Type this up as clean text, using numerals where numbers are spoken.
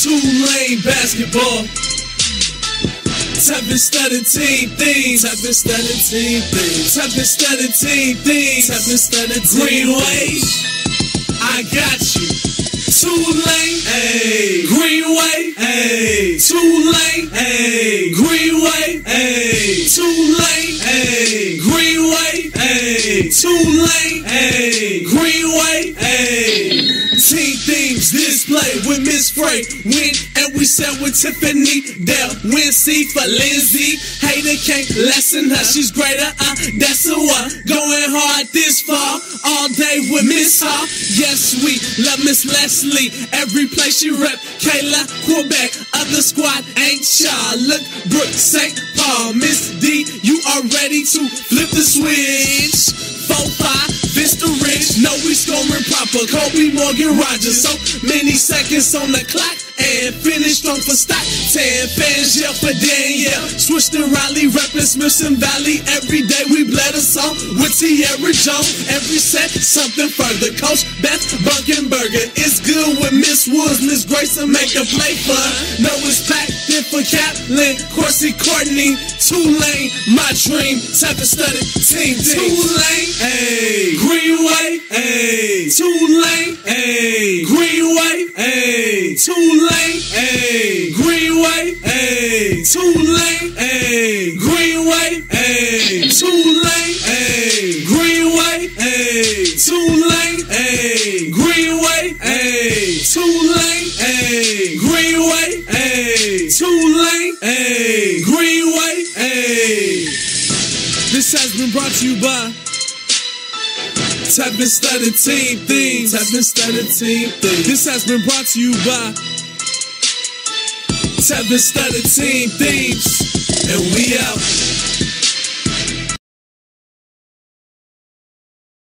Tulane basketball. Tevin studded team themes. Tevin studded team themes. Tevin studded team themes. Tevin studded Greenway. I got you. Tulane, ayy. Greenway, ayy. Tulane, ayy. Greenway, ayy. Tulane, ayy. Greenway, ayy. Tulane, ayy. Greenway, ayy. Team themes display with Miss Frey. Win and we sell with Tiffany. Dell, win C for Lindsay. Hater can't lessen her. She's greater. That's the one. Going hard this fall. All day with Miss Hall. Yes, we love Miss Leslie. Every place she rep. Kayla, Quebec. Other squad ain't shy. Look, Brooke, St. Paul. Miss D, you are ready to flip the switch. 4-5, Vista Ridge. No, we scoring proper. Kobe, Morgan, Rogers. So many seconds on the clock. And finish strong for stock. 10 fans yell for Danielle. Switch to Raleigh, reppin' Smithson Valley. Every day we bled a song with Tierra Jones. Every set, something further. Coach Beth Bunkenberger. It's good with Miss Woods, Miss Grayson make a play for. No, it's packed in for Catlin, Corsi, Courtney. Tulane, my dream. Tevin studded team. Tulane, ayy. Greenway, ayy. Tulane, ayy. Greenway, ayy. Tulane, ayy. Greenway, ayy. Tulane, ayy. Greenway, ayy. Tulane, ayy. Greenway, ayy. Tulane, ayy. Greenway, ayy. Tulane, ayy. Greenway, ayy. Tulane, ayy. Greenway, ayy. This has been brought to you by Tevin studded team themes. Tevin studded team themes. This has been brought to you by Tevin studded team themes. And we out.